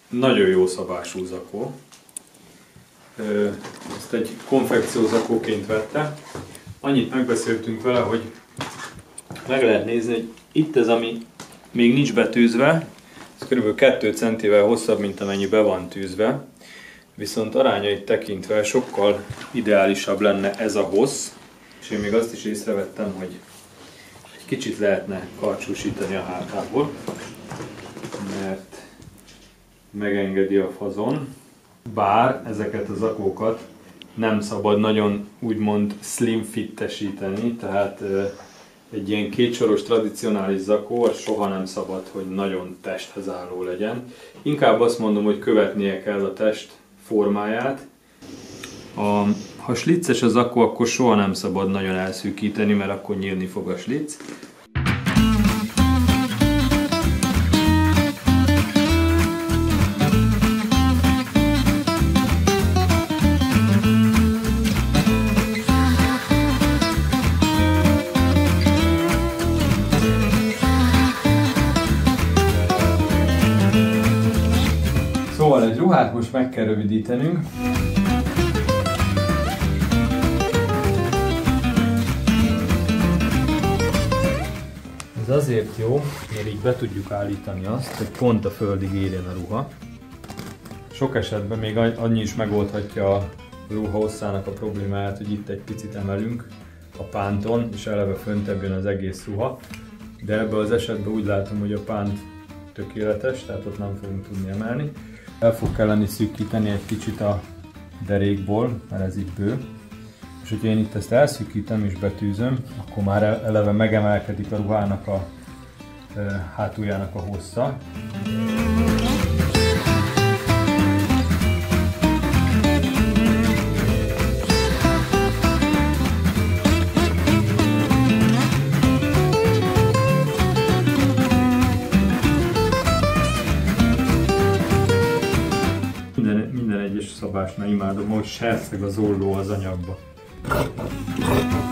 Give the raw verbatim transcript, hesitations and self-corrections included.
nagyon jó szabású zakó. Ezt egy konfekciózakóként vette. Annyit megbeszéltünk vele, hogy meg lehet nézni, hogy itt ez, ami még nincs betűzve, ez kb. kettő centivel hosszabb, mint amennyi be van tűzve. Viszont arányait tekintve sokkal ideálisabb lenne ez a hossz. És én még azt is észrevettem, hogy egy kicsit lehetne karcsúsítani a hátából, mert megengedi a fazon. Bár ezeket a zakókat nem szabad nagyon úgymond slim fittesíteni, tehát egy ilyen kétsoros tradicionális zakó, az soha nem szabad, hogy nagyon testhez álló legyen. Inkább azt mondom, hogy követnie kell a test formáját. A, ha slicces a zakó, akkor soha nem szabad nagyon elszűkíteni, mert akkor nyílni fog a slic. Szóval egy ruhát most meg kell rövidítenünk. Ez azért jó, mert így be tudjuk állítani azt, hogy pont a földig érjen a ruha. Sok esetben még annyi is megoldhatja a ruha hosszának a problémáját, hogy itt egy picit emelünk a pánton, és eleve föntebb jön az egész ruha. De ebben az esetben úgy látom, hogy a pánt tökéletes, tehát ott nem fogunk tudni emelni. El fog kelleni szűkíteni egy kicsit a derékból, mert ez így bő. És hogyha én itt ezt elszűkítem és betűzöm, akkor már eleve megemelkedik a ruhának a e, hátuljának a hossza. Minden, minden egyes szabásnál imádom, hogy serceg az olló az anyagba.